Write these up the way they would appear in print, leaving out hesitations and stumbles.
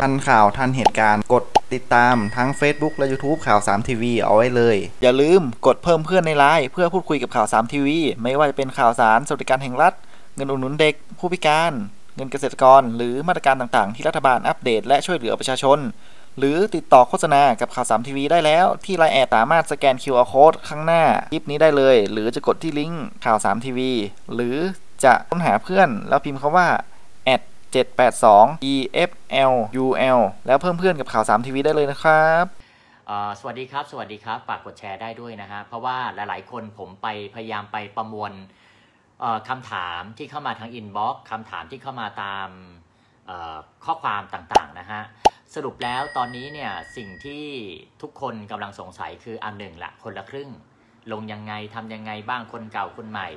ทันข่าวทันเหตุการณ์กดติดตามทั้ง Facebook และ YouTube ข่าว3ทีวีเอาไว้เลยอย่าลืมกดเพิ่มเพื่อนในไลน์เพื่อพูดคุยกับข่าว3ทีวีไม่ว่าจะเป็นข่าวสารสวัสดิการแห่งรัฐเงินอุดหนุนเด็กผู้พิการเงินเกษตรกรหรือมาตรการต่างๆที่รัฐบาลอัปเดตและช่วยเหลือประชาชนหรือติดต่อโฆษณากับข่าว3ทีวีได้แล้วที่ไลน์แอดสามารถสแกน QR Code ข้างหน้าคลิปนี้ได้เลยหรือจะกดที่ลิงก์ข่าว3ทีวีหรือจะค้นหาเพื่อนแล้วพิมพ์คำว่า @782EFLUL แล้วเพิ่มเพื่อนกับข่าว3ทีวีได้เลยนะครับสวัสดีครับฝากกดแชร์ได้ด้วยนะฮะเพราะว่าหลายๆคนผมพยายามไปประมวลคำถามที่เข้ามาทางอินบ็อกซ์คำถามที่เข้ามาตามข้อความต่างๆนะฮะสรุปแล้วตอนนี้เนี่ยสิ่งที่ทุกคนกำลังสงสัยคืออันหนึ่งละคนละครึ่งลงยังไงทำยังไงบ้างคนเก่าคนใหม่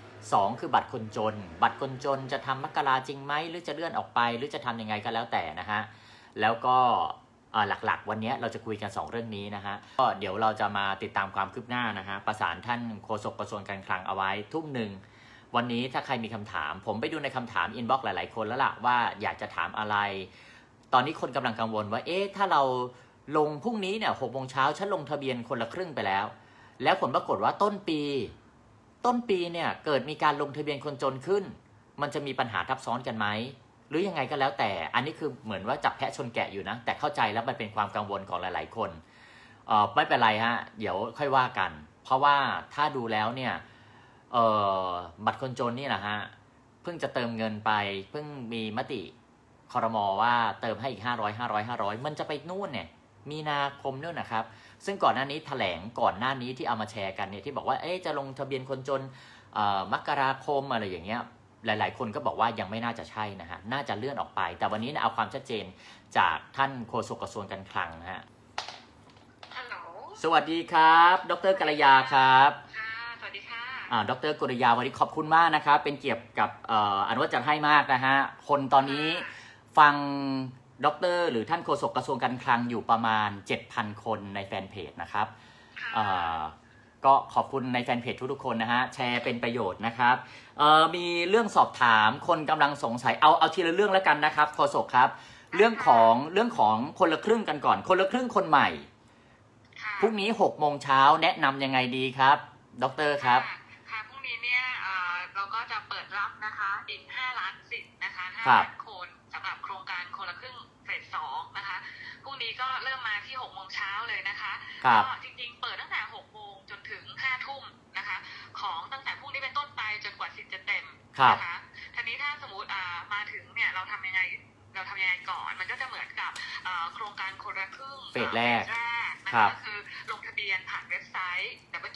2คือบัตรคนจนจะทำมกราจริงไหมหรือจะเลื่อนออกไปหรือจะทำยังไงก็แล้วแต่นะฮะแล้วก็หลักๆวันนี้เราจะคุยกัน2เรื่องนี้นะฮะก็เดี๋ยวเราจะมาติดตามความคืบหน้านะฮะประสานท่านโฆษกกระทรวงการคลังเอาไว้ทุ่มหนึ่งวันนี้ถ้าใครมีคำถามผมไปดูในคำถามอินบ็อกซ์หลายๆคนแล้วล่ะว่าอยากจะถามอะไรตอนนี้คนกำลังกังวลว่าถ้าเราลงพรุ่งนี้เนี่ย6 โมงเช้าฉันลงทะเบียนคนละครึ่งไปแล้วผลปรากฏว่าต้นปีเนี่ยเกิดมีการลงทะเบียนคนจนขึ้นมันจะมีปัญหาทับซ้อนกันไหมหรือยังไงก็แล้วแต่อันนี้คือเหมือนว่าจับแพะชนแกะอยู่นะแต่เข้าใจแล้วมันเป็นความกังวลของหลายๆคนไม่เป็นไรฮะเดี๋ยวค่อยว่ากันเพราะว่าถ้าดูแล้วเนี่ยบัตรคนจนนี่นะฮะเพิ่งจะเติมเงินไปเพิ่งมีมติครม.ว่าเติมให้อีก500มันจะไปนู่นเนี่ยมีนาคมนู่นนะครับซึ่งก่อนหน้านี้แถลงก่อนหน้านี้ที่เอามาแชร์กันเนี่ยที่บอกว่าจะลงทะเบียนคนจนมกราคมอะไรอย่างเงี้ยหลายๆคนก็บอกว่ายังไม่น่าจะใช่นะฮะน่าจะเลื่อนออกไปแต่วันนี้เอาความชัดเจนจากท่านโฆษกกระทรวงการคลังนะฮะฮัลโหลสวัสดีครับดร.กัลยาครับค่ะสวัสดีค่ะดร.กัลยาวันนี้ขอบคุณมากนะครับเป็นเกียรติกับอนุวัฒน์จัดให้มากนะฮะคนตอนนี้ฟังดร.หรือท่านโฆษกกระทรวงการคลังอยู่ประมาณ 7,000 คนในแฟนเพจนะครับก็ขอบคุณในแฟนเพจทุกๆคนนะฮะแชร์เป็นประโยชน์นะครับมีเรื่องสอบถามคนกำลังสงสัยเอาทีละเรื่องแล้วกันนะครับโฆษกครับเรื่องของคนละครึ่งกันก่อนคนละครึ่งคนใหม่พรุ่งนี้6 โมงเช้าแนะนำยังไงดีครับดร.ครับค่ะพรุ่งนี้เนี่ยเราก็จะเปิดรับนะคะอีก5 ล้านสิทธิ์นะคะ5 ล้านคนสำหรับโครงการคนละครึ่งเฟส 2นะคะพรุ่งนี้ก็เริ่มมาที่6 โมงเช้าเลยนะคะก็จริงๆเปิดตั้งแต่6 โมงจนถึง5 ทุ่มนะคะของตั้งแต่พรุ่งนี้เป็นต้นไปจนกว่าสิทธิ์จะเต็มนะคะทีนี้ถ้าสมมติมาถึงเนี่ยเราทำยังไงก่อนมันก็จะเหมือนกับโครงการคนละครึ่งเฟสแรกนะคะก็คือลงทะเบียนผ่านเว็บไซต์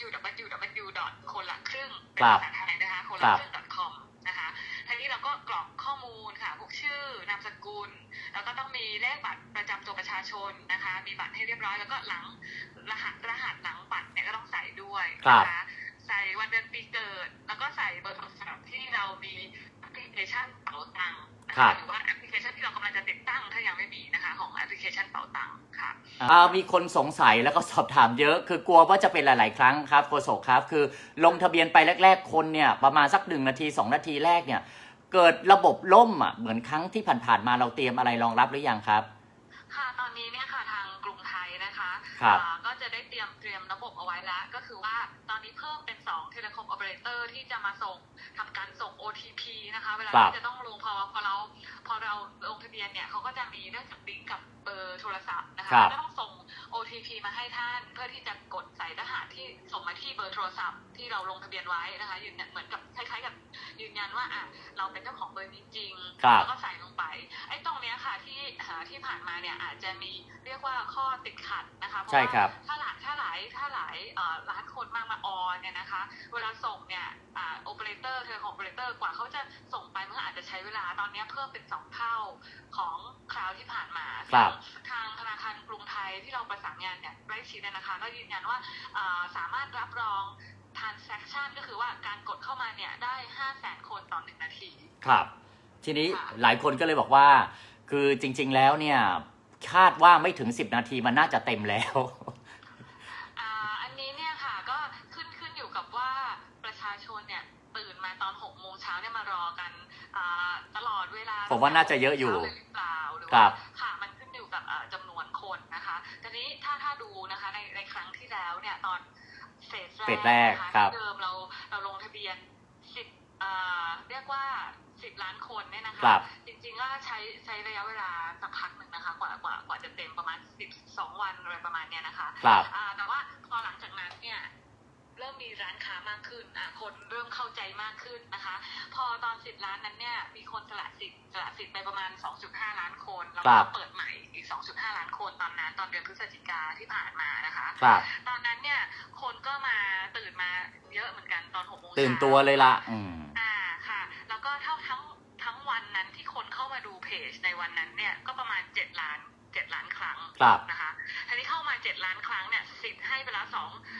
www. คนละครึ่งเป็นภาษาไทยนะคะคนละครึ่ง .com นะคะทีนี้เราก็กรอกข้อมูลค่ะพวกชื่อนามสกุลแล้วก็ต้องมีเลขบัตรประจำตัวประชาชนนะคะมีบัตรให้เรียบร้อยแล้วก็หลังรหัสหลังบัตรเนี่ยก็ต้องใส่ด้วยนะคะใส่วันเดือนปีเกิดแล้วก็ใส่เบอร์โทรศัพท์ที่เรามีแอปพลิเคชันเป๋าตังค์หรือว่าแอปพลิเคชันที่เรากำลังจะติดตั้งถ้ายังไม่มีนะคะของแอปพลิเคชันเป๋าตังค์ค่ะมีคนสงสัยแล้วก็สอบถามเยอะคือกลัวว่าจะเป็นหลายๆครั้งครับโฆษกครับคือลงทะเบียนไปแรกๆคนเนี่ยประมาณสัก1 นาที 2 นาทีแรกเนี่ยเกิดระบบล่มเหมือนครั้งที่ผ่านๆมาเราเตรียมอะไรรองรับหรือยังครับค่ะตอนนี้เนี่ยค่ะทางกรุงไทยนะคะก็จะได้เตรียมระบบเอาไว้แล้วก็คือว่าตอนนี้เพิ่มเป็น2 Telecom Operator ที่จะมาทำการส่ง OTP นะคะเวลาที่จะต้องลงพอเราลงทะเบียนเนี่ยเขาก็จะมีเรื่องจากลิงก์กับเบอร์โทรศัพท์นะคะก็ต้องส่ง OTP มาให้ท่านเพื่อที่จะกดใส่รหัสที่ส่งมาที่เบอร์โทรศัพท์ที่เราลงทะเบียนไว้นะคะยืนยันเหมือนกับคล้ายๆกับยืนยันว่าเราเป็นเจ้าของเบอร์นี้จริงแล้วก็ใส่ลงไปไอ้ตรงเนี้ยค่ะที่ผ่านมาเนี่ยอาจจะมีเรียกว่าข้อติดขัดนะคะเพราะว่าถ้าหลายล้านคนมาออนเนี่ยนะคะเวลาส่งเนี่ยโอเปอเรเตอร์กว่าเขาจะส่งไปมันอาจจะใช้เวลาตอนนี้เพิ่มเป็น2 เท่าของคราวที่ผ่านมาทางธนาคารกรุงไทยที่เราประสานงานเนี่ยใกล้ชิดนะคะก็ยืนยันว่าสามารถรับรอง transaction ก็คือว่าการกดเข้ามาเนี่ยได้ 500,000 คนต่อ1 นาทีครับทีนี้หลายคนก็เลยบอกว่าคือจริงๆแล้วเนี่ยคาดว่าไม่ถึง10 นาทีมันน่าจะเต็มแล้วอันนี้เนี่ยค่ะก็ขึ้นอยู่กับว่าประชาชนเนี่ยตื่นมาตอน6 โมงเช้าเนี่ยมารอกันตลอดเวลาผมว่าน่าจะเยอะอยู่หรือเปล่าหรือว่าค่ะมันขึ้นเฟสแรกครับเดิมเราลงทะเบียนเรียกว่า10 ล้านคนเนี่ยนะคะจริงๆก็ใช้ระยะเวลาสักพักหนึ่งนะคะกว่าจะเต็มประมาณ12 วันอะไรประมาณเนี้ยนะคะแต่ว่าพอหลังจากนั้นเนี่ยเริ่มมีร้านค้ามากขึ้นคนเริ่มเข้าใจมากขึ้นนะคะพอตอน10 ล้านนั้นเนี่ยมีคนสละสิทธิ์ไปประมาณ 2.5 ล้านคนแล้วก็เปิดใหม่อีก 2.5 ล้านคนตอนเดือนพฤศจิกาที่ผ่านมานะคะตอนนั้นเนี่ยคนก็มาตื่นมาเยอะเหมือนกันตอน 6 โมงตื่นตัวเลยล่ะค่ะแล้วก็ทั้งวันนั้นที่คนเข้ามาดูเพจในวันนั้นเนี่ยก็ประมาณ7 ล้านครั้งนะคะทีนี้เข้ามา7 ล้านครั้งเนี่ยสิทธิ์ให้ไปแล้ว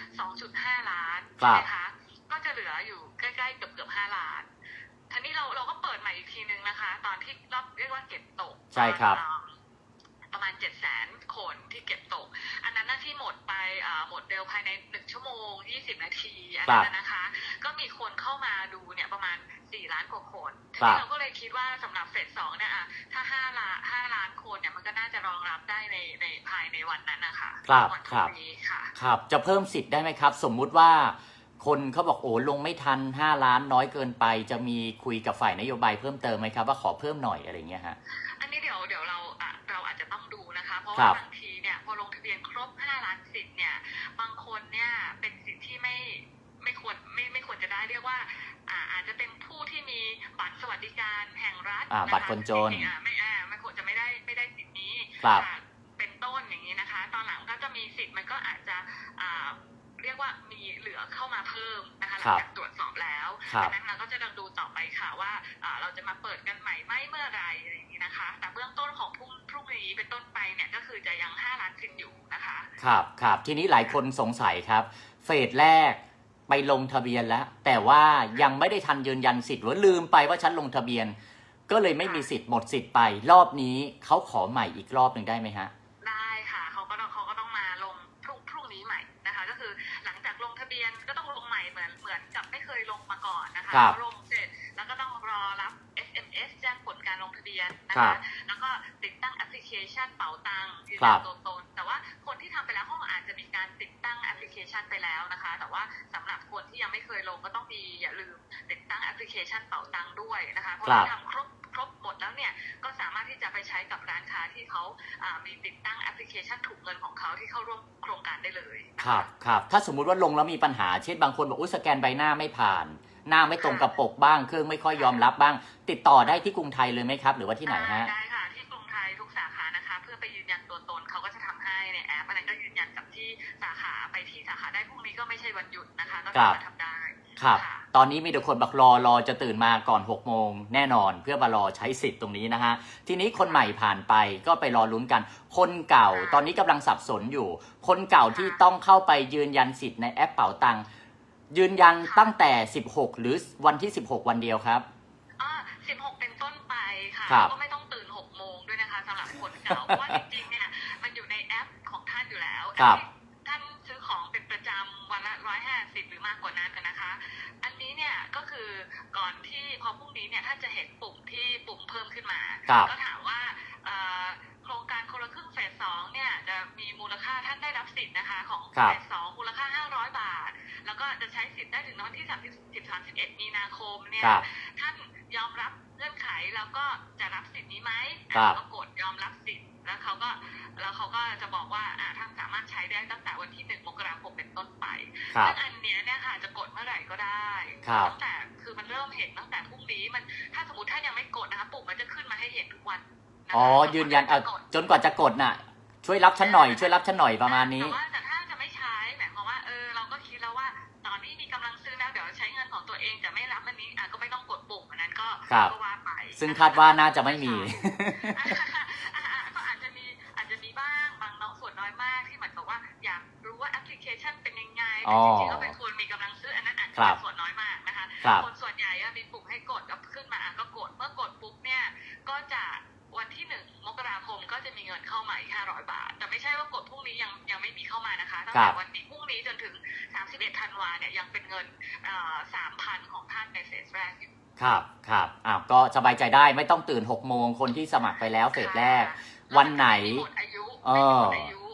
2.5 ล้านใช่ไหมคะก็จะเหลืออยู่ใกล้ๆเกือบ5 ล้านทีนี้เราก็เปิดใหม่อีกทีนึงนะคะตอนที่เรียกว่าเก็บตกใช่ครับประมาณ700,000 คนที่เก็บตกอันนั้นน่ะที่หมดไปหมดเร็วภายใน1 ชั่วโมง20 นาทีอันนั้นนะคะก็มีคนเข้ามาดูเนี่ยประมาณ4 ล้านกว่าคนทีนี้เราก็เลยคิดว่าสำหรับเฟส 2เนี่ยถ้า5 ล้านคนเนี่ยมันก็น่าจะรองรับได้ในภายในวันนั้นนะคะครับจะเพิ่มสิทธิ์ได้ไหมครับสมมุติว่าคนเขาบอกโอ้ลงไม่ทัน5 ล้านน้อยเกินไปจะมีคุยกับฝ่ายนโยบายเพิ่มเติมไหมครับว่าขอเพิ่มหน่อยอะไรเงี้ยฮะอันนี้เดี๋ยวเราอาจจะต้องดูนะคะเพราะว่าบางทีเนี่ยพอลงทะเบียนครบ5 ล้านสิทธิ์เนี่ยบางคนเนี่ยเป็นสิทธิ์ที่ไม่ควรจะได้เรียกว่าอาจจะเป็นผู้ที่มีบัตรสวัสดิการแห่งรัฐบัตรคนจนไม่ควรจะไม่ได้สิทธิ์นี้เป็นต้นอย่างนี้นะคะตอนหลังก็จะมีสิทธิ์มันก็อาจจะเรียกว่ามีเหลือเข้ามาเพิ่มนะคะหลังจากตรวจสอบแล้วดังนั้นเราก็จะดูต่อไปค่ะว่าเราจะมาเปิดกันใหม่ไม่เมื่อไรอะไรอย่างนี้นะคะแต่เบื้องต้นของพรุ่งนี้เป็นต้นไปเนี่ยก็คือจะยัง5 ล้านสิทธิ์อยู่นะคะครับทีนี้หลายคนสงสัยครับเฟสแรกไปลงทะเบียนแล้วแต่ว่ายังไม่ได้ทันยืนยันสิทธิ์หรือลืมไปว่าฉันลงทะเบียนก็เลยไม่มีสิทธิ์หมดสิทธิ์ไปรอบนี้เขาขอใหม่อีกรอบหนึ่งได้ไหมฮะได้ค่ะเขาก็ต้องมาลงพรุ่งนี้ใหม่นะคะก็คือหลังจากลงทะเบียนก็ต้องลงใหม่เหมือนกับไม่เคยลงมาก่อนนะคะลงเสร็จแล้วก็ต้องรอรับ SMS แจ้งผลการลงทะเบียนนะคะแล้วก็ติดตั้งแอปพลิเคชันเป๋าตังค์ยืนยันตัวตนแต่ว่าคนที่ทำไปแล้วเขาอาจจะมีการติดตั้งแอปพลิเคชันไปแล้วนะคะแต่ว่าสำหรับคนที่ยังไม่เคยลงก็ต้องอย่าลืมติดตั้งแอปพลิเคชันเป๋าตังค์ด้วยนะคะเพราะว่าทำครบหมดแล้วเนี่ยก็สามารถที่จะไปใช้กับร้านค้าที่เขามีติดตั้งแอปพลิเคชันถูกเงินของเขาที่เข้าร่วมโครงการได้เลยครับถ้าสมมุติว่าลงแล้วมีปัญหาเช่นบางคนบอกสแกนใบหน้าไม่ผ่านหน้าไม่ตรงกับปกบ้างเครื่องไม่ค่อยยอมรับบ้างติดต่อได้ที่กรุงไทยเลยไหมครับหรือว่าที่ไหนฮะได้ค่ะที่กรุงไทยทุกสาขานะคะเพื่อไปยืนยันตัวตนเขาก็จะทำให้ในแอปอันนั้นก็ยืนยันกับที่สาขาไปที่สาขาได้พรุ่งนี้ก็ไม่ใช่วันหยุดนะคะก็สามารถทำได้ครับตอนนี้มีแต่คนบอกรอจะตื่นมาก่อน6 โมงแน่นอนเพื่อมารอใช้สิทธิ์ตรงนี้นะฮะทีนี้คนใหม่ผ่านไปก็ไปรอลุ้นกันคนเก่าตอนนี้กำลังสับสนอยู่คนเก่าที่ต้องเข้าไปยืนยันสิทธิ์ในแอปเป๋าตังค์ยืนยันตั้งแต่16หรือวันที่16วันเดียวครับ 16เป็นต้นไปค่ะก็ไม่ต้องตื่น6 โมงด้วยนะคะสำหรับคนเก่าเพราะว่าจริงๆเนี่ยมันอยู่ในแอปของท่านอยู่แล้วท่านซื้อของเป็นประจำวันละ150หรือมากกว่านั้นนะคะอันนี้เนี่ยก็คือก่อนที่พอพรุ่งนี้เนี่ยท่านจะเห็นปุ่มเพิ่มขึ้นมาก็ถามว่าโครงการคนละครึ่งเฟส 2เนี่ยจะมีมูลค่าท่านได้รับสิทธิ์นะคะของเฟส 2มูลค่า500 บาทแล้วก็จะใช้สิทธิ์ได้ถึงวันที่31 มีนาคมเนี่ยท่านยอมรับเงื่อนไขแล้วก็จะรับสิทธิ์นี้ไหมก็กดยอมรับสิทธิ์แล้วเขาก็จะบอกว่าท่านสามารถใช้ได้ตั้งแต่วันที่1 มกราคมเป็นต้นไปซึ่งอันเนี้ยเนี่ยค่ะจะกดเมื่อไหร่ก็ได้ตั้งแต่คือมันเริ่มเห็นตั้งแต่พรุ่งนี้มันถ้าสมมติท่านยังไม่กดนะคะปุ่มมันจะขึ้นมาให้เห็นทุกวันยืนยันจนกว่าจะกดน่ะช่วยรับฉันหน่อยประมาณนี้แต่ถ้าจะไม่ใช้หมายความว่าเราก็คิดแล้วว่าตอนนี้มีกำลังซื้อแล้วเดี๋ยวใช้เงินของตัวเองจะไม่รับอันนี้ก็ไม่ต้องกดปุ่มอันนั้นก็ว่าไปซึ่งคาดว่าน่าจะไม่มีก็อาจจะมีบ้างบางน้องส่วนน้อยมากที่เหมือนกับว่าอยากรู้ว่าแอปพลิเคชันเป็นยังไงแต่จริงๆก็เป็นคนมีกำลังซื้ออันนั้นอาจจะเป็นส่วนน้อยมากนะคะคนส่วนใหญ่มีปุ่มให้กดก็ขึ้นมาก็กดเมื่อกดปุ๊บเนี่ยก็จะวันที่1 มกราคมก็จะมีเงินเข้ามาอีก500 บาทแต่ไม่ใช่ว่ากดพรุ่งนี้ยังไม่มีเข้ามานะคะตั้งแต่วันนี้พรุ่งนี้จนถึง31 ธันวาเนี่ยยังเป็นเงิน3,000 ของท่านในเฟสแรกอยู่ครับก็สบายใจได้ไม่ต้องตื่น6 โมงคนที่สมัครไปแล้วเฟสแรกวันไหนหมดอายุ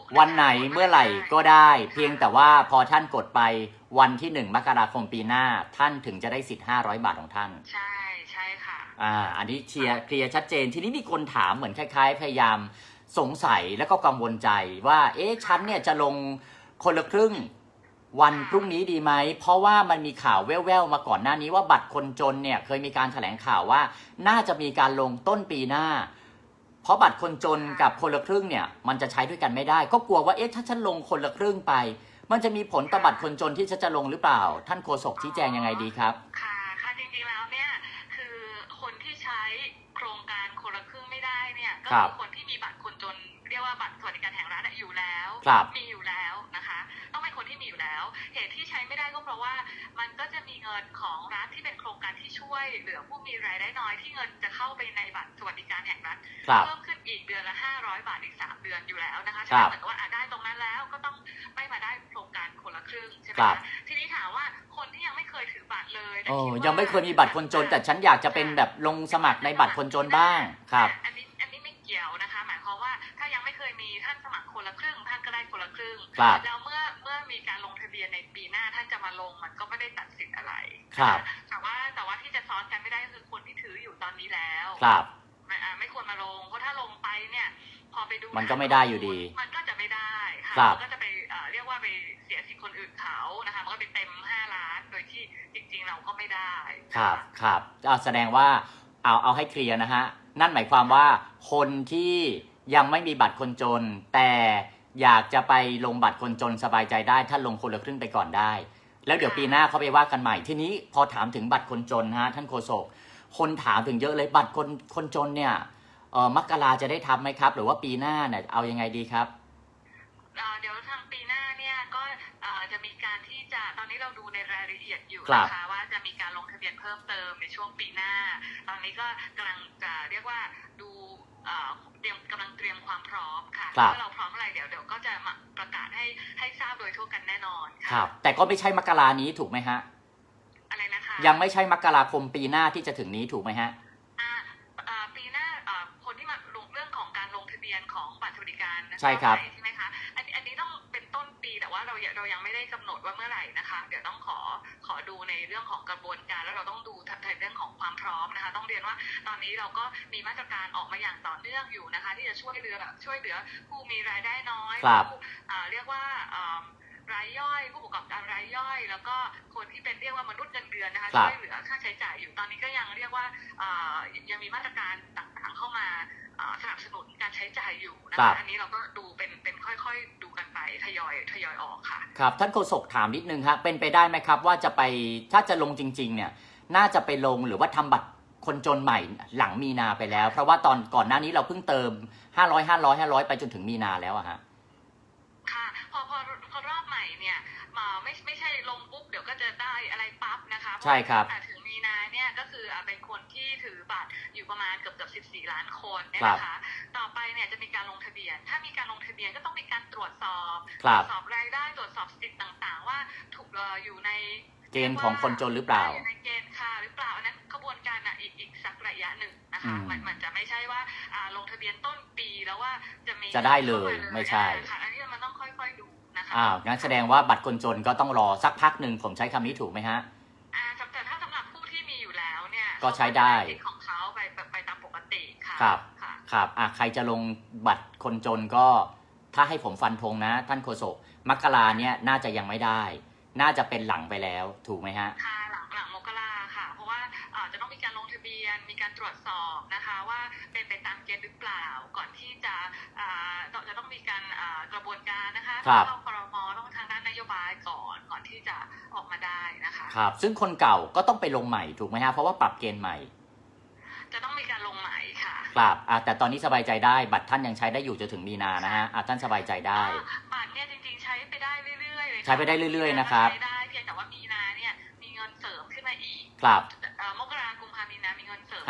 วันไหนเมื่อไหร่ก็ได้เพียงแต่ว่าพอท่านกดไปวันที่1 มกราคมปีหน้าท่านถึงจะได้สิทธิ์500 บาทของท่านใช่ใช่ค่ะอันนี้เคลียร์ชัดเจนทีนี้มีคนถามเหมือนคล้ายๆพยายามสงสัยแล้วก็กังวลใจว่าฉันเนี่ยจะลงคนละครึ่งวันพรุ่งนี้ดีไหมเพราะว่ามันมีข่าวแว่วๆมาก่อนหน้านี้ว่าบัตรคนจนเนี่ยเคยมีการแถลงข่าวว่าน่าจะมีการลงต้นปีหน้าเพราะบัตรคนจนกับคนละครึ่งเนี่ยมันจะใช้ด้วยกันไม่ได้ก็กลัวว่าถ้าฉันลงคนละครึ่งไปมันจะมีผลต่อบัตรคนจนที่จะลงหรือเปล่าท่านโฆษกชี้แจงยังไงดีครับค่ะจริงๆแล้วเนี่ยคือคนที่ใช้โครงการคนละครึ่งไม่ได้เนี่ยก็คือคนที่มีบัตรคนจนเรียกว่าบัตรสวัสดิการแห่งรัฐอยู่แล้วมีอยู่แล้วนะคะต้องเป็นคนที่มีอยู่แล้วเหตุที่ใช้ไม่ได้ก็เพราะว่ามันก็จะมีเงินของรัฐที่เป็นโครงการที่ช่วยเหลือผู้มีรายได้น้อยที่เงินจะเข้าไปในบัตรสวัสดิการแห่งรัฐเพิ่มขึ้นอีกเดือนละ500 บาทอีก3 เดือนอยู่แล้วนะคะใช่เหมือนกับว่าได้ตรงนั้นแล้วก็ต้องไม่มาได้โครงการคนละครึ่งใช่ไหมคะทีนี้ถามว่าคนที่ยังไม่เคยถือบัตรเลยยังไม่เคยมีบัตรคนจนแต่ฉันอยากจะเป็นแบบลงสมัครในบัตรคนจนบ้างครับอันนี้ไม่เกี่ยวนะคะหมายความว่าถ้ายังไม่เคยมีท่านสมัครคนละครึ่งท่านก็ได้คนละครึ่งแล้วเมื่อมีการลงทะเบียนในปีหน้าท่านจะมาลงมันก็ไม่ได้ตัดสินอะไรแต่ว่าที่จะซ้อนกันไม่ได้คือคนที่ถืออยู่ตอนนี้แล้วไม่ควรมาลงเพราะถ้าลงไปเนี่ยพอไปดูมันก็ไม่ได้อยู่ดีมันก็จะไม่ได้ค่ะมันก็จะไปเรียกว่าไปเสียสิทธิ์คนอื่นเขานะคะมันก็ไปเต็ม5 ล้านโดยที่จริงๆเราก็ไม่ได้ครับแสดงว่าเอาให้เคลียร์นะฮะนั่นหมายความว่าคนที่ยังไม่มีบัตรคนจนแต่อยากจะไปลงบัตรคนจนสบายใจได้ถ้าลงคนละครึ่งไปก่อนได้แล้วเดี๋ยวปีหน้าเขาไปว่ากันใหม่ทีนี้พอถามถึงบัตรคนจนฮะท่านโฆษกคนถามถึงเยอะเลยบัตรคนจนเนี่ยมกราจะได้ทำไหมครับหรือว่าปีหน้าเนี่ยเอายังไงดีครับเดี๋ยวทางปีหน้าเนี่ยก็จะมีการที่จะตอนนี้เราดูในรายละเอียดอยู่นะคะว่าจะมีการลงทะเบียนเพิ่มเติมในช่วงปีหน้าตอนนี้ก็กำลังจะเรียกว่าดูกำลังเตรียมความพร้อมค่ะถ้าเราพร้อมอะไรเดี๋ยวก็จะมาประกาศให้ทราบโดยทั่วกันแน่นอนค่ะแต่ก็ไม่ใช่มกรานี้ถูกไหมฮะอะไรนะคะยังไม่ใช่มกราคมปีหน้าที่จะถึงนี้ถูกไหมฮะปีหน้าคนที่มาลงเรื่องของการลงทะเบียนของบัตรสวัสดิการใช่ครับใช่ไหมคะอันนี้ต้องเป็นต้นปีแต่ว่าเรายังไม่ได้กำหนดว่าเมื่อไหร่นะคะเดี๋ยวต้องขอดูในเรื่องของกระบวนการแล้วเราต้องดูในเรื่องของความพร้อมนะคะต้องเรียนว่าตอนนี้เราก็มีมาตรการออกมาอย่างต่อเนื่องอยู่นะคะที่จะช่วยเหลือผู้มีรายได้น้อยผู้เรียกว่ารายย่อยผู้ประกอบการรายย่อยแล้วก็คนที่เป็นเรียกว่ามนุษย์เงินเดือนนะคะช่วยเหลือค่าใช้จ่ายอยู่ตอนนี้ก็ยังเรียกว่ายังมีมาตรการต่างๆเข้ามาสนับสนุนการใช้จ่ายอยู่นะคะอันนี้เราก็ดูเป็นค่อยๆดูกันไปทยอยออกค่ะครับท่านโฆษกถามนิดนึงครับเป็นไปได้ไหมครับว่าจะไปถ้าจะลงจริงๆเนี่ยน่าจะไปลงหรือว่าทำบัตรคนจนใหม่หลังมีนาไปแล้วเพราะว่าตอนก่อนหน้านี้เราเพิ่งเติม500ไปจนถึงมีนาแล้วอะฮะค่ะพอรอบใหม่เนี่ยไม่ใช่ลงปุ๊บเดี๋ยวก็จะได้อะไรปั๊บนะคะใช่ครับถึงมีนาเนี่ยก็คือเป็นคนที่ถือบัตรอยู่ประมาณเกือบ14 ล้านคนนะคะต่อไปเนี่ยจะมีการลงทะเบียนถ้ามีการลงทะเบียนก็ต้องมีการตรวจสอบรายได้ตรวจสอบสิทธิ์ต่างๆว่าถูกอยู่ในเกณฑ์ของคนจนหรือเปล่าในเกณฑ์ค่ะหรือเปล่าอันนั้นกระบวนการอีกสักระยะหนึ่งนะคะมันจะไม่ใช่ว่าลงทะเบียนต้นปีแล้วว่าจะได้เลยไม่ใช่ค่ะอันนี้มันต้องค่อยๆดูนะคะงั้นแสดงว่าบัตรคนจนก็ต้องรอสักพักหนึ่งผมใช้คำนี้ถูกไหมฮะแต่ถ้าสำหรับผู้ที่มีอยู่แล้วเนี่ยก็ใช้ได้ของเขาไปตามปกติค่ะครับใครจะลงบัตรคนจนก็ถ้าให้ผมฟันธงนะท่านโฆษกมกราเนี่ยน่าจะยังไม่ได้น่าจะเป็นหลังไปแล้วถูกไหมฮะค่ะหลังมกราค่ะเพราะว่าจะต้องมีการลงทะเบียนมีการตรวจสอบนะคะว่าเป็นไปตามเกณฑ์หรือเปล่าก่อนที่จะต้องมีการกระบวนการนะคะเข้าครม.ต้องทางด้านนโยบายก่อนที่จะออกมาได้นะคะครับซึ่งคนเก่าก็ต้องไปลงใหม่ถูกไหมฮะเพราะว่าปรับเกณฑ์ใหม่จะต้องมีการลงใหม่ค่ะครับแต่ตอนนี้สบายใจได้บัตรท่านยังใช้ได้อยู่จนถึงมีนานะฮะท่านสบายใจได้บัตรเนี่ยจริงๆใช้ไปได้เรื่อยๆเลยใช้ไปได้เรื่อยๆนะครับใช้ได้เพียงแต่ว่ามีนาเนี่ยมีเงินเสริมขึ้นมาอีกครับมกราคมกุมภาพันธ์มีนามีเงินเสริม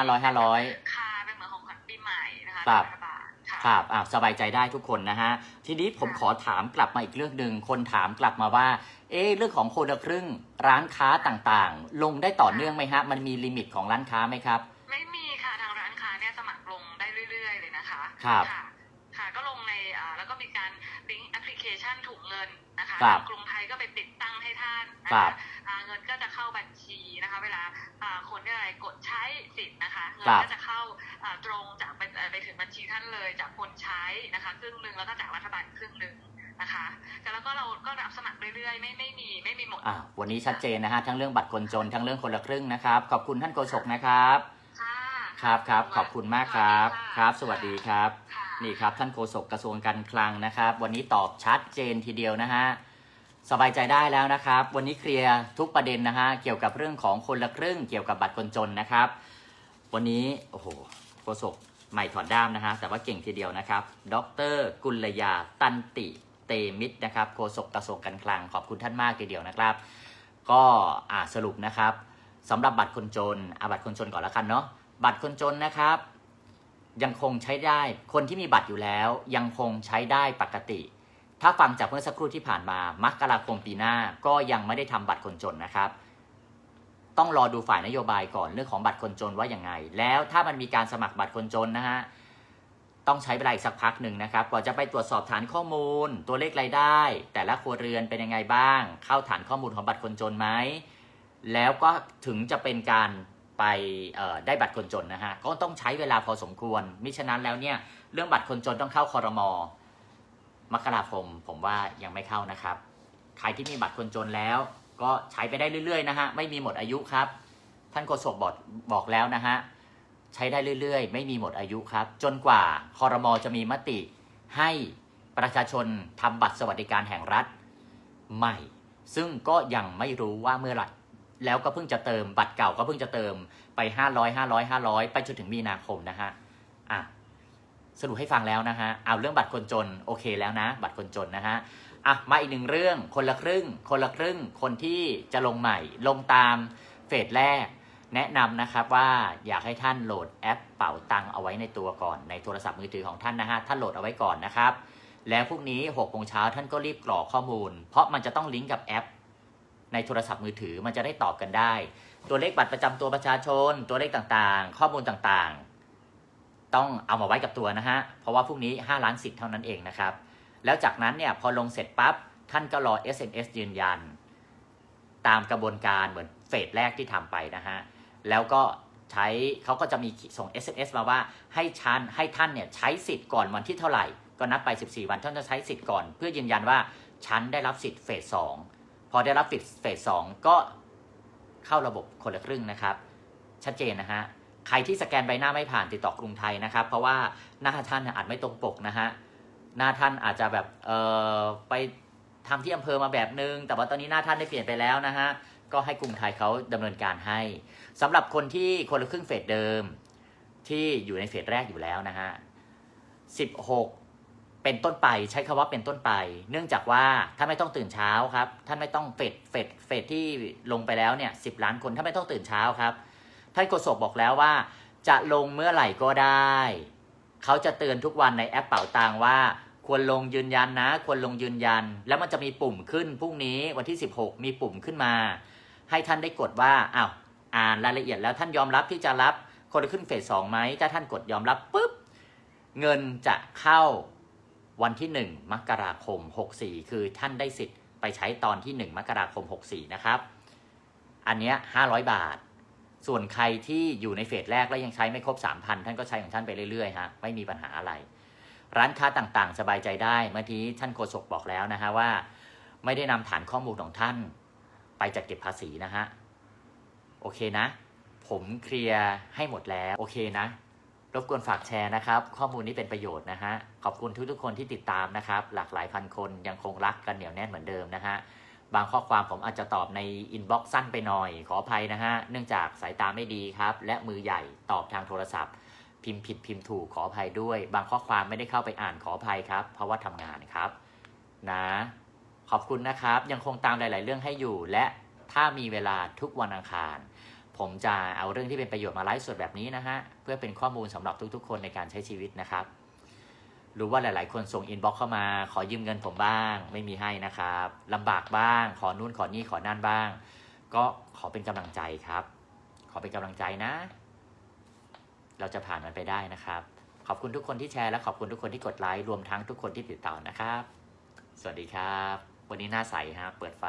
500 ค่ะเป็นเหมือนของขวัญปีใหม่นะคะรัฐบาลครับสบายใจได้ทุกคนนะฮะทีนี้ผมขอถามกลับมาอีกเรื่องนึงคนถามกลับมาว่าเรื่องของคนละครึ่งร้านค้าต่างๆลงได้ต่อเนื่องไหมฮะมันมีลิมิตของร้านค้าไหมครับไม่มีค่ะทางร้านค้าเนี่ยสมัครลงได้เรื่อยๆเลยนะคะครับค่ะก็ลงในแล้วก็ก็มีการลิงก์แอปพลิเคชันถุงเงินนะคะกรุงไทยก็ไปติดตั้งให้ท่านนะคะเงินก็จะเข้าบัญชีนะคะเวลาคนที่อะไรกดใช้สิทธิ์นะคะเงินก็จะเข้าตรงจากไปถึงบัญชีท่านเลยจากคนใช้นะคะครึ่งนึงแล้วก็จากรัฐบาลครึ่งนึงนะคะแล้วก็เราก็รับสมัครเรื่อยๆไม่มีหมดวันนี้ชัดเจนนะฮะทั้งเรื่องบัตรคนจนทั้งเรื่องคนละครึ่งนะครับขอบคุณท่านโฆษกนะครับครับขอบคุณมากครับครับสวัสดีครับนี่ครับท่านโฆษกกระทรวงการคลังนะครับวันนี้ตอบชัดเจนทีเดียวนะฮะสบายใจได้แล้วนะครับวันนี้เคลียร์ทุกประเด็นนะฮะเกี่ยวกับเรื่องของคนละครึ่งเกี่ยวกับบัตรคนจนนะครับวันนี้โอ้โหโฆษกใหม่ถอดด้ามนะฮะแต่ว่าเก่งทีเดียวนะครับดร.กุลยาตันติเตมิตรนะครับโฆษกกระทรวงการคลังขอบคุณท่านมากทีเดียวนะครับก็สรุปนะครับสำหรับบัตรคนจนบัตรคนจนก่อนละกันเนาะบัตรคนจนนะครับยังคงใช้ได้คนที่มีบัตรอยู่แล้วยังคงใช้ได้ปกติถ้าฟังจากเมื่อสักครู่ที่ผ่านมามกราคมปีหน้าก็ยังไม่ได้ทำบัตรคนจนนะครับต้องรอดูฝ่ายนโยบายก่อนเรื่องของบัตรคนจนว่าอย่างไงแล้วถ้ามันมีการสมัครบัตรคนจนนะฮะต้องใช้เวลาอีกสักพักหนึ่งนะครับกว่าจะไปตรวจสอบฐานข้อมูลตัวเลขรายได้แต่ละครัวเรือนเป็นยังไงบ้างเข้าฐานข้อมูลของบัตรคนจนไหมแล้วก็ถึงจะเป็นการไปได้บัตรคนจนนะฮะก็ต้องใช้เวลาพอสมควรมิฉะนั้นแล้วเนี่ยเรื่องบัตรคนจนต้องเข้าครม.มกราคมผมว่ายังไม่เข้านะครับใครที่มีบัตรคนจนแล้วก็ใช้ไปได้เรื่อยๆนะฮะไม่มีหมดอายุครับท่านโฆษกบอกแล้วนะฮะใช้ได้เรื่อยๆไม่มีหมดอายุครับจนกว่าครม.จะมีมติให้ประชาชนทำบัตรสวัสดิการแห่งรัฐใหม่ซึ่งก็ยังไม่รู้ว่าเมื่อไหร่แล้วก็เพิ่งจะเติมบัตรเก่าก็เพิ่งจะเติมไป500ไปจนถึงมีนาคมนะฮะสรุปให้ฟังแล้วนะฮะเอาเรื่องบัตรคนจนโอเคแล้วนะบัตรคนจนนะฮะมาอีกหนึ่งเรื่องคนละครึ่งคนที่จะลงใหม่ลงตามเฟสแรกแนะนำนะครับว่าอยากให้ท่านโหลดแอปเป๋าตังเอาไว้ในตัวก่อนในโทรศัพท์มือถือของท่านนะฮะท่านโหลดเอาไว้ก่อนนะครับแล้วพรุ่งนี้6 โมงเช้าท่านก็รีบกรอกข้อมูลเพราะมันจะต้องลิงก์กับแอปในโทรศัพท์มือถือมันจะได้ตอบกันได้ตัวเลขบัตรประจำตัวประชาชนตัวเลขต่างๆข้อมูลต่างๆต้องเอามาไว้กับตัวนะฮะเพราะว่าพรุ่งนี้5 ล้านสิทธิ์เท่านั้นเองนะครับแล้วจากนั้นเนี่ยพอลงเสร็จปั๊บท่านก็รอ SMS ยืนยันตามกระบวนการเหมือนเฟสแรกที่ทำไปนะฮะแล้วก็ใช้เขาก็จะมีส่ง SMS มาว่าให้ท่านเนี่ยใช้สิทธิ์ก่อนวันที่เท่าไหร่ก็นับไป14 วันท่านจะใช้สิทธิ์ก่อนเพื่อยืนยันว่าฉันได้รับสิทธิ์เฟส 2พอได้รับสิทธิ์เฟส 2ก็เข้าระบบคนละครึ่งนะครับชัดเจนนะฮะใครที่สแกนใบหน้าไม่ผ่านติดต่อกรุงไทยนะครับเพราะว่าหน้าท่านอาจไม่ตรงปกนะฮะหน้าท่านอาจจะแบบไปทำที่อำเภอมาแบบนึงแต่ว่าตอนนี้หน้าท่านได้เปลี่ยนไปแล้วนะฮะก็ให้กรุงไทยเขาดำเนินการให้สำหรับคนที่คนละครึ่งเฟสเดิมที่อยู่ในเฟสแรกอยู่แล้วนะฮะ16เป็นต้นไปใช้คำว่าเป็นต้นไปเนื่องจากว่าท่านไม่ต้องตื่นเช้าครับท่านไม่ต้องเฟสที่ลงไปแล้วเนี่ย10 ล้านคนท่านไม่ต้องตื่นเช้าครับท่านโฆษกบอกแล้วว่าจะลงเมื่อไหร่ก็ได้เขาจะเตือนทุกวันในแอปเป๋าตังว่าควรลงยืนยันนะควรลงยืนยันแล้วมันจะมีปุ่มขึ้นพรุ่งนี้วันที่16มีปุ่มขึ้นมาให้ท่านได้กดว่าอ่านรายละเอียดแล้วท่านยอมรับที่จะรับคนละครึ่งเฟส 2ไหมถ้าท่านกดยอมรับปุ๊บเงินจะเข้าวันที่1 มกราคม 64คือท่านได้สิทธิ์ไปใช้ตอนที่1 มกราคม 64นะครับอันเนี้ย500 บาทส่วนใครที่อยู่ในเฟสแรกแล้วยังใช้ไม่ครบ 3,000 ท่านก็ใช้ของท่านไปเรื่อยๆฮะไม่มีปัญหาอะไรร้านค้าต่างๆสบายใจได้เมื่อกี้ท่านโฆษกบอกแล้วนะฮะว่าไม่ได้นำฐานข้อมูลของท่านไปจัดเก็บภาษีนะฮะโอเคนะผมเคลียร์ให้หมดแล้วโอเคนะรบกวนฝากแชร์นะครับข้อมูลนี้เป็นประโยชน์นะฮะขอบคุณทุกๆคนที่ติดตามนะครับหลากหลายพันคนยังคงรักกันเหนียวแน่นเหมือนเดิมนะฮะบางข้อความผมอาจจะตอบในอินบ็อกซ์สั้นไปหน่อยขออภัยนะฮะเนื่องจากสายตาไม่ดีครับและมือใหญ่ตอบทางโทรศัพท์พิมพ์ผิดพิมพ์ถูกขออภัยด้วยบางข้อความไม่ได้เข้าไปอ่านขออภัยครับเพราะว่าทำงานครับนะขอบคุณนะครับยังคงตามหลายๆเรื่องให้อยู่และถ้ามีเวลาทุกวันอังคารผมจะเอาเรื่องที่เป็นประโยชน์มาไลฟ์สดแบบนี้นะฮะเพื่อเป็นข้อมูลสำหรับทุกๆคนในการใช้ชีวิตนะครับรู้ว่าหลายๆคนส่งอินบ็อกซ์เข้ามาขอยืมเงินผมบ้างไม่มีให้นะครับลำบากบ้างขอนู่นขอนี่ขอนั่นบ้างก็ขอเป็นกำลังใจครับขอเป็นกำลังใจนะเราจะผ่านมันไปได้นะครับขอบคุณทุกคนที่แชร์และขอบคุณทุกคนที่กดไลค์รวมทั้งทุกคนที่ติดตามนะครับสวัสดีครับวันนี้หน้าใสฮะเปิดไฟ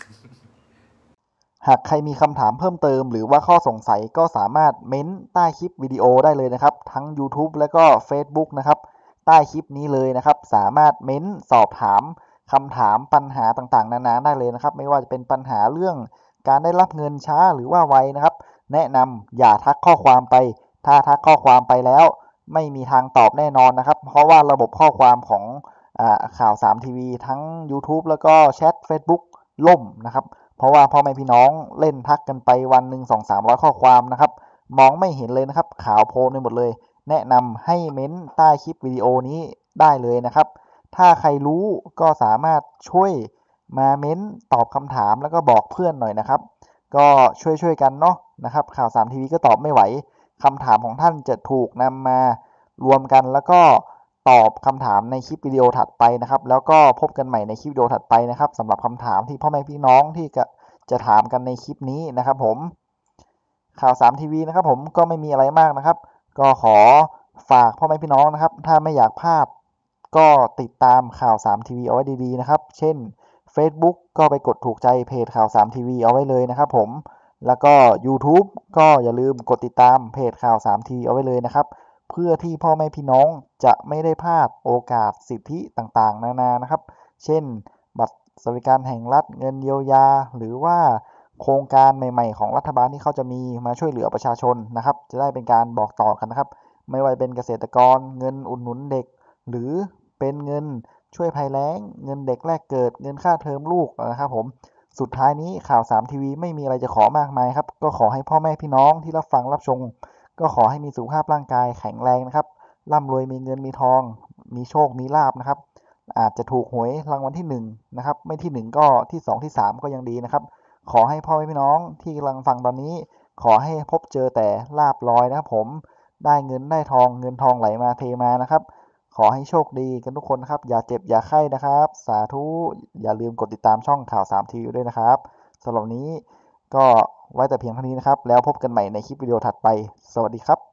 หากใครมีคำถามเพิ่มเติมหรือว่าข้อสงสัยก็สามารถเม้นใต้คลิปวิดีโอได้เลยนะครับทั้ง YouTube และก็ Facebook นะครับใต้คลิปนี้เลยนะครับสามารถเม้นสอบถามคำถามปัญหาต่างๆนานาได้เลยนะครับไม่ว่าจะเป็นปัญหาเรื่องการได้รับเงินช้าหรือว่าไวนะครับแนะนำอย่าทักข้อความไปถ้าทักข้อความไปแล้วไม่มีทางตอบแน่นอนนะครับเพราะว่าระบบข้อความของข่าว3ทีวีทั้ง YouTube แล้วก็แชท Facebook ล่มนะครับเพราะว่าพ่อแม่พี่น้องเล่นทักกันไปวันหนึ่ง200-300ข้อความนะครับมองไม่เห็นเลยนะครับขาวโพลนไปหมดเลยแนะนำให้เม้นใต้คลิปวิดีโอนี้ได้เลยนะครับถ้าใครรู้ก็สามารถช่วยมาเม้นตอบคำถามแล้วก็บอกเพื่อนหน่อยนะครับก็ช่วยกันเนาะนะครับข่าว3ทีวีก็ตอบไม่ไหวคำถามของท่านจะถูกนำมารวมกันแล้วก็ตอบคำถามในคลิปวิดีโอถัดไปนะครับแล้วก็พบกันใหม่ในคลิปวิดีโอถัดไปนะครับสำหรับคำถามที่พ่อแม่พี่น้องที่จะถามกันในคลิปนี้นะครับผมข่าว3ทีวีนะครับผมก็ไม่มีอะไรมากนะครับก็ขอฝากพ่อแม่พี่น้องนะครับถ้าไม่อยากพลาดก็ติดตามข่าว3ทีวีเอาไว้ดีๆนะครับเช่น Facebook ก็ไปกดถูกใจเพจข่าว3ทีวีเอาไว้เลยนะครับผมแล้วก็ YouTube ก็อย่าลืมกดติดตามเพจข่าว3ทีวีเอาไว้เลยนะครับเพื่อที่พ่อแม่พี่น้องจะไม่ได้พลาดโอกาสสิทธิต่างๆนานานะครับเช่นบัตรสวัสดิการแห่งรัฐเงินเยียวยาหรือว่าโครงการใหม่ๆของรัฐบาลที่เขาจะมีมาช่วยเหลือประชาชนนะครับจะได้เป็นการบอกต่อกันนะครับไม่ว่าเป็นเกษตรกรเงินอุดหนุนเด็กหรือเป็นเงินช่วยภัยแล้งเงินเด็กแรกเกิดเงินค่าเทอมลูกนะครับผมสุดท้ายนี้ข่าว3ทีวีไม่มีอะไรจะขอมากมายครับก็ขอให้พ่อแม่พี่น้องที่รับฟังรับชมก็ขอให้มีสุขภาพร่างกายแข็งแรงนะครับร่ำรวยมีเงินมีทองมีโชคมีลาภนะครับอาจจะถูกหวยรางวัลที่1นะครับไม่ที่1ก็ที่2ที่3ก็ยังดีนะครับขอให้พ่อแม่พี่น้องที่กำลังฟังตอนนี้ขอให้พบเจอแต่ลาภลอยนะครับผมได้เงินได้ทองเงินทองไหลมาเทมานะครับขอให้โชคดีกันทุกคนนะครับอย่าเจ็บอย่าไข้นะครับสาธุอย่าลืมกดติดตามช่องข่าว3ทีวีด้วยนะครับสำหรับวันนี้ก็ไว้แต่เพียงเท่านี้นะครับแล้วพบกันใหม่ในคลิปวิดีโอถัดไปสวัสดีครับ